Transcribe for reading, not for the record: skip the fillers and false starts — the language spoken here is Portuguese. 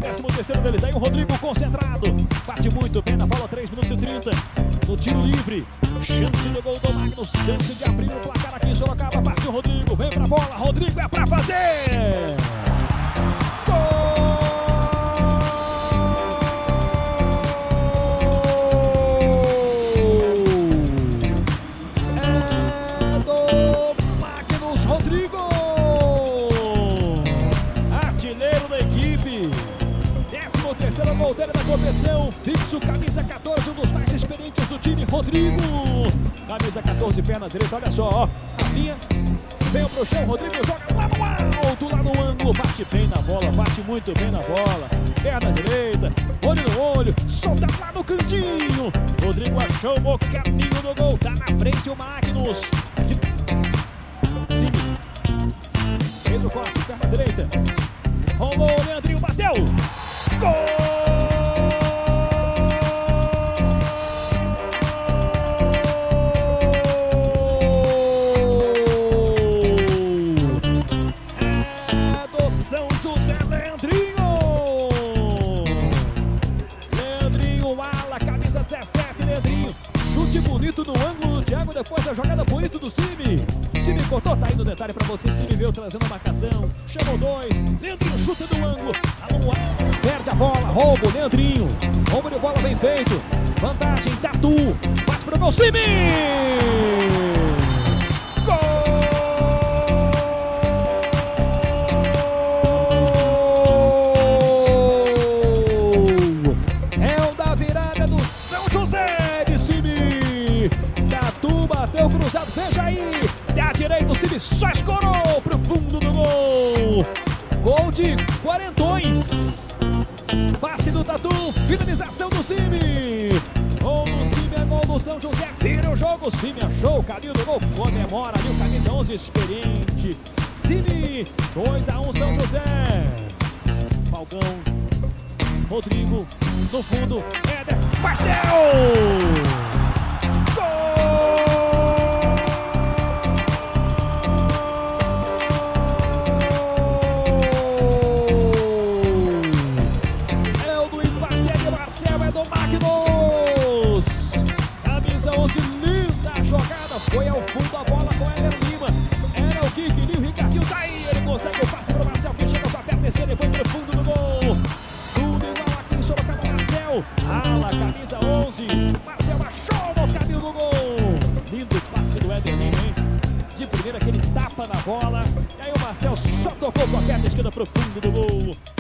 13º dele. Daí o Rodrigo concentrado. Bate muito bem na bola, 3 minutos e 30. No tiro livre. Chance do gol do Magnus. Chance de abrir o placar aqui em Sorocaba. Partiu o Rodrigo. Vem pra bola. Rodrigo é pra fazer. Rodrigo, artilheiro da equipe, 13º gol dele da competição, fixo, camisa 14, um dos mais experientes do time, Rodrigo, camisa 14, perna direita, olha só, ó, a linha, vem pro chão, Rodrigo joga lá no alto, lá no ângulo, bate bem na bola, bate muito bem na bola, perna direita, olho no olho, solta lá no cantinho, Rodrigo achou o caminho do gol, tá na frente o Magnus, fez o corte, perna direita. Rolou, Leandrinho bateu. Gol! É do São José, Leandrinho. Leandrinho, ala, camisa 17, Leandrinho. Chute bonito no ângulo do Thiago, depois da jogada bonita do Cime. Cime cortou, tá aí no detalhe pra você. Cime veio trazendo a marcação, chamou 2. Leandrinho chuta do ângulo, perde a bola, roubo, Leandrinho. Roubo de bola bem feito. Vantagem, Tatu. Bate pro gol, Cime! Gol! É o da virada do São José de Cime. Tatu bateu cruzado, veja aí. Da direita o Cime só escorou pro fundo do gol. Gol de quarentões. Passe do Tatu, finalização do Cime. Gol do Cime, é gol do São José. Vira o jogo, o Cime achou o caminho do gol. Comemora ali o camisa 11 experiente. Cime, 2-1 São José. Falcão, Rodrigo, no fundo, Éder, Marcel. Do Magnus, camisa 11, linda jogada, foi ao fundo a bola com Éder Lima, era o Kiki, o Ricardinho tá aí, ele consegue o passe pro Marcel, que chega com a perna terceira, depois pro fundo do gol, tudo igual aqui em Sorocaba, Marcel, ala, camisa 11, Marcel achou no caminho do gol, lindo passe do Éder Lima, hein, de primeira aquele tapa na bola, e aí o Marcel só tocou com a perna esquerda pro fundo do gol.